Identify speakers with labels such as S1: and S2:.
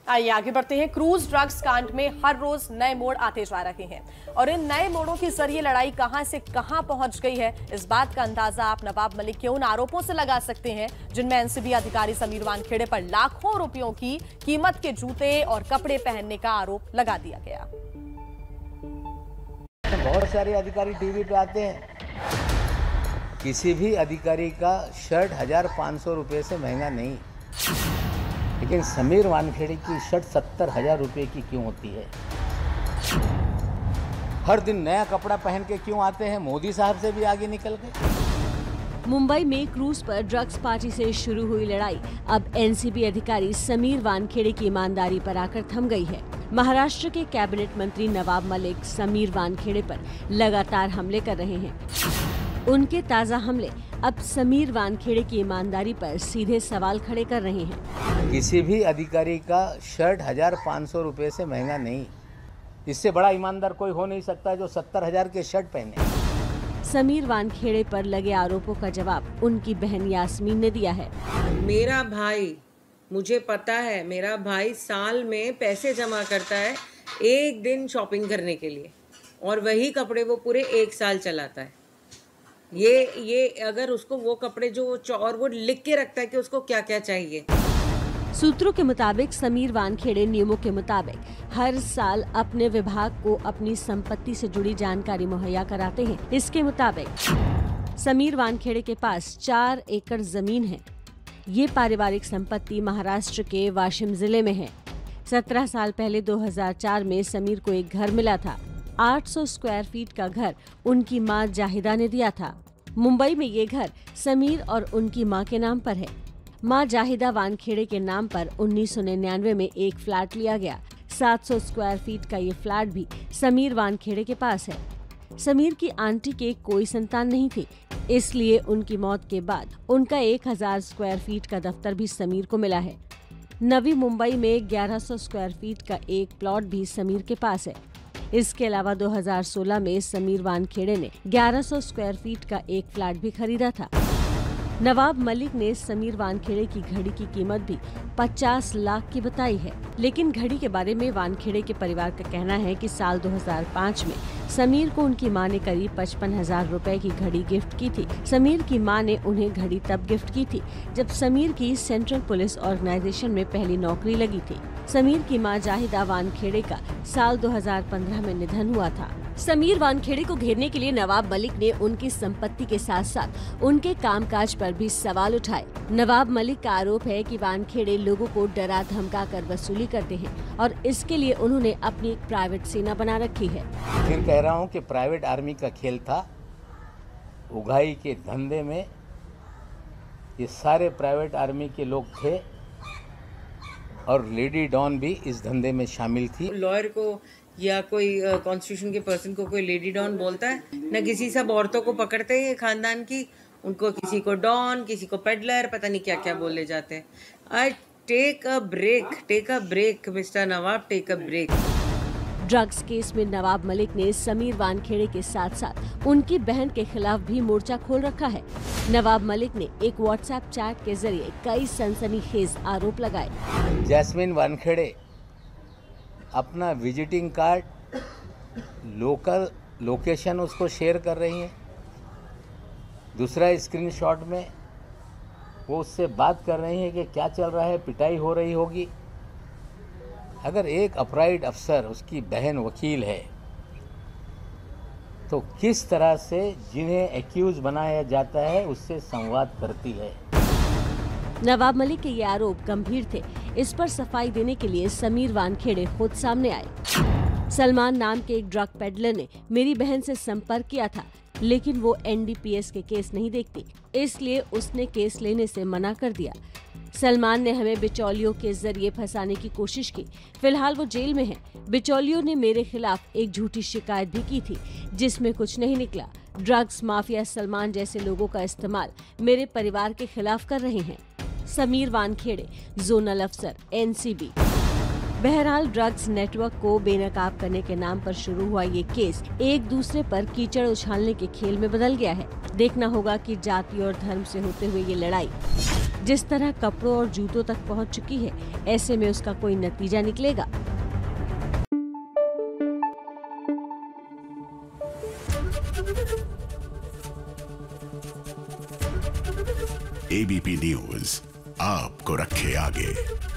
S1: आइए आगे बढ़ते हैं। क्रूज ड्रग्स कांड में हर रोज नए मोड़ आते जा रहे हैं और इन नए मोड़ों के जरिए लड़ाई कहां से कहां पहुंच गई है, इस बात का अंदाजा आप नवाब मलिक के उन आरोपों से लगा सकते हैं जिनमें एनसीबी अधिकारी समीर वानखेड़े पर लाखों रुपयों की कीमत के जूते और कपड़े पहनने का आरोप लगा दिया गया।
S2: बहुत सारे अधिकारी टीवी पे आते हैं, किसी भी अधिकारी का शर्ट 1500 रुपये से महंगा नहीं, लेकिन समीर वानखेड़े की शर्ट 70,000 रुपये की क्यों होती है? हर दिन नया कपड़ा पहन के क्यों आते हैं? मोदी साहब से भी आगे निकल गए।
S3: मुंबई में क्रूज पर ड्रग्स पार्टी से शुरू हुई लड़ाई अब एनसीबी अधिकारी समीर वानखेड़े की ईमानदारी पर आकर थम गई है। महाराष्ट्र के कैबिनेट मंत्री नवाब मलिक समीर वानखेड़े पर लगातार हमले कर रहे हैं। उनके ताजा हमले अब समीर वानखेड़े की ईमानदारी पर सीधे सवाल खड़े कर रहे हैं।
S2: किसी भी अधिकारी का शर्ट 1500 रुपये से महंगा नहीं, इससे बड़ा ईमानदार कोई हो नहीं सकता जो 70,000 के शर्ट पहने।
S3: समीर वानखेड़े पर लगे आरोपों का जवाब उनकी बहन यास्मीन ने दिया है।
S4: मेरा भाई, मुझे पता है, मेरा भाई साल में पैसे जमा करता है एक दिन शॉपिंग करने के लिए और वही कपड़े वो पूरे एक साल चलाता है। ये अगर उसको वो कपड़े जो और वो लिख के रखता है कि उसको क्या क्या चाहिए।
S3: सूत्रों के मुताबिक समीर वानखेड़े नियमों के मुताबिक हर साल अपने विभाग को अपनी संपत्ति से जुड़ी जानकारी मुहैया कराते हैं। इसके मुताबिक समीर वानखेड़े के पास 4 एकड़ जमीन है। ये पारिवारिक संपत्ति महाराष्ट्र के वाशिम जिले में है। 17 साल पहले 2004 में समीर को एक घर मिला था। 800 स्क्वायर फीट का घर उनकी मां जाहिदा ने दिया था। मुंबई में ये घर समीर और उनकी मां के नाम पर है। मां जाहिदा वानखेड़े के नाम पर 1999 में एक फ्लैट लिया गया। 700 स्क्वायर फीट का ये फ्लैट भी समीर वानखेड़े के पास है। समीर की आंटी के कोई संतान नहीं थी, इसलिए उनकी मौत के बाद उनका 1000 स्क्वायर फीट का दफ्तर भी समीर को मिला है। नवी मुंबई में 1100 स्क्वायर फीट का एक प्लॉट भी समीर के पास है। इसके अलावा 2016 में समीर वानखेड़े ने 1100 स्क्वायर फीट का एक फ्लैट भी खरीदा था। नवाब मलिक ने समीर वानखेड़े की घड़ी की कीमत भी 50 लाख की बताई है, लेकिन घड़ी के बारे में वानखेड़े के परिवार का कहना है कि साल 2005 में समीर को उनकी मां ने करीब 55,000 रुपए की घड़ी गिफ्ट की थी। समीर की मां ने उन्हें घड़ी तब गिफ्ट की थी जब समीर की सेंट्रल पुलिस ऑर्गेनाइजेशन में पहली नौकरी लगी थी। समीर की मां जाहिदा वानखेड़े का साल 2015 में निधन हुआ था। समीर वानखेड़े को घेरने के लिए नवाब मलिक ने उनकी संपत्ति के साथ साथ उनके कामकाज पर भी सवाल उठाए। नवाब मलिक का आरोप है कि वानखेड़े लोगों को डरा धमका कर वसूली करते हैं और इसके लिए उन्होंने अपनी एक प्राइवेट सेना बना रखी है।
S2: फिर कह रहा हूँ कि प्राइवेट आर्मी का खेल था। उगाई के धंधे में ये सारे प्राइवेट आर्मी के लोग थे और लेडी डॉन भी इस धंधे में शामिल थी।
S4: लॉयर को या कोई कॉन्स्टिट्यूशन के पर्सन को कोई लेडी डॉन बोलता है न, किसी सब औरतों को पकड़ते हैं खानदान की, उनको किसी को डॉन, किसी को पेडलर, पता नहीं क्या क्या बोले जाते हैं। I take a break mister Nawab, take a break.
S3: Drugs case में नवाब मलिक ने समीर वानखेड़े के साथ साथ उनकी बहन के खिलाफ भी मोर्चा खोल रखा है। नवाब मलिक ने एक व्हाट्सएप चैट के जरिए कई सनसनीखेज आरोप लगाए।
S2: जैस्मिन वानखेड़े अपना विजिटिंग कार्ड, लोकल लोकेशन उसको शेयर कर रही हैं। दूसरा स्क्रीनशॉट में वो उससे बात कर रही हैं कि क्या चल रहा है, पिटाई हो रही होगी। अगर एक अपराइट अफसर, उसकी बहन वकील है, तो किस तरह से जिन्हें एक्यूज बनाया जाता है उससे संवाद करती है।
S3: नवाब मलिक के ये आरोप गंभीर थे। इस पर सफाई देने के लिए समीर वानखेड़े खुद सामने आए। सलमान नाम के एक ड्रग पेडलर ने मेरी बहन से संपर्क किया था, लेकिन वो एनडीपीएस के केस नहीं देखती, इसलिए उसने केस लेने से मना कर दिया। सलमान ने हमें बिचौलियों के जरिए फंसाने की कोशिश की। फिलहाल वो जेल में है। बिचौलियों ने मेरे खिलाफ एक झूठी शिकायत भी की थी, जिसमें कुछ नहीं निकला। ड्रग्स माफिया सलमान जैसे लोगों का इस्तेमाल मेरे परिवार के खिलाफ कर रहे हैं। समीर वानखेड़े, जोनल अफसर, एनसीबी। बहरहाल ड्रग्स नेटवर्क को बेनकाब करने के नाम पर शुरू हुआ ये केस एक दूसरे पर कीचड़ उछालने के खेल में बदल गया है। देखना होगा कि जाति और धर्म से होते हुए ये लड़ाई जिस तरह कपड़ों और जूतों तक पहुंच चुकी है, ऐसे में उसका कोई नतीजा निकलेगा।
S5: ABP न्यूज आपको रखे आगे।